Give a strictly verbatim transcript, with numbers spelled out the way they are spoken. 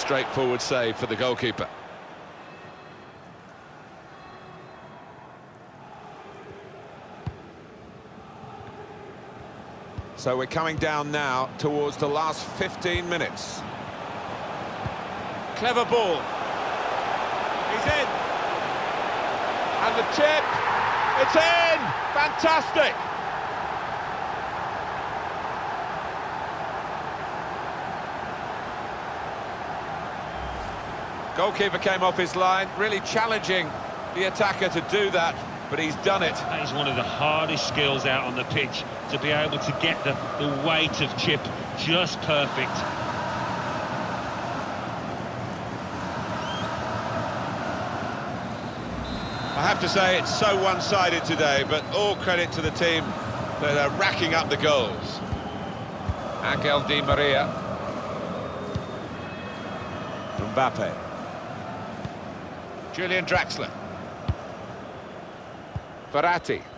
straightforward save for the goalkeeper. So we're coming down now towards the last fifteen minutes. Clever ball. He's in. And the chip. It's in! Fantastic! Goalkeeper came off his line, really challenging the attacker to do that, but he's done it. That is one of the hardest skills out on the pitch, to be able to get the, the weight of chip just perfect. I have to say it's so one-sided today, but all credit to the team that are racking up the goals. Angel Di Maria. Mbappe. Julian Draxler. Verratti.